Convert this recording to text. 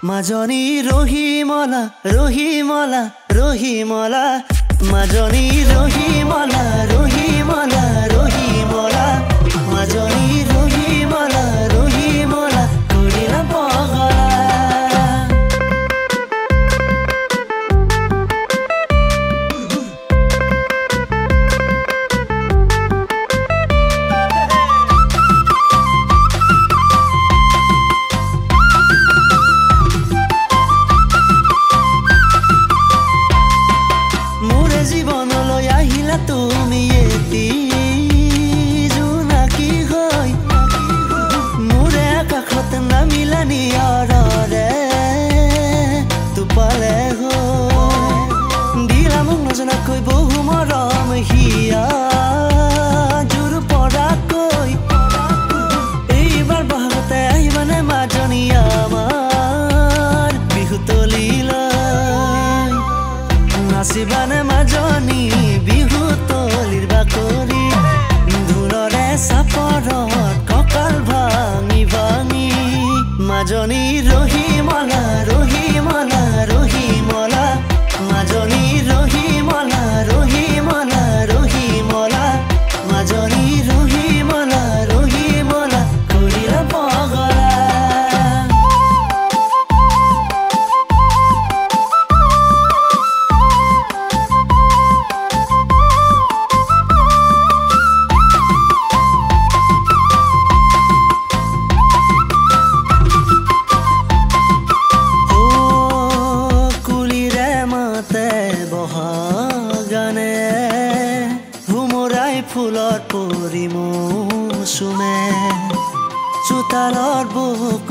মাজনী ৰহিমলা ৰহিমলা ৰহিমলা মাজনী ৰহিমলা ৰহিমলা ৰহিমলা মাজনী ৰহিমলা ৰহিমলা কৰিলা পগলা জীৱনলৈ আহিলা তুমি এতি জোনাকী হৈ মোৰে কাষত নামিলা নিয়ৰৰে টোপালে হৈ দিলা মোক নজনাকৈ বহু মৰম হিয়া জোৰ পৰাকৈ এইবাৰ বহাগতে আহিবানে মাজনী আমাৰ বিহুতলিলৈ নাচিবানে মাজনী বিহু তলিৰ বাকৰি ঢোলৰে চাপৰত কঁকাল ভাঙি ভাঙি মাজনী ৰহিমলা ৰহিমলা ৰহিমলা মাজনী ৰহিমলা ৰহিমলা ৰহিমলা মাজনী ৰহিমলা ৰহিমলা কৰিলা পগলা বহাগানে ভুমৰাই ফুলত পৰি মৌচুমে চোতালৰ বুক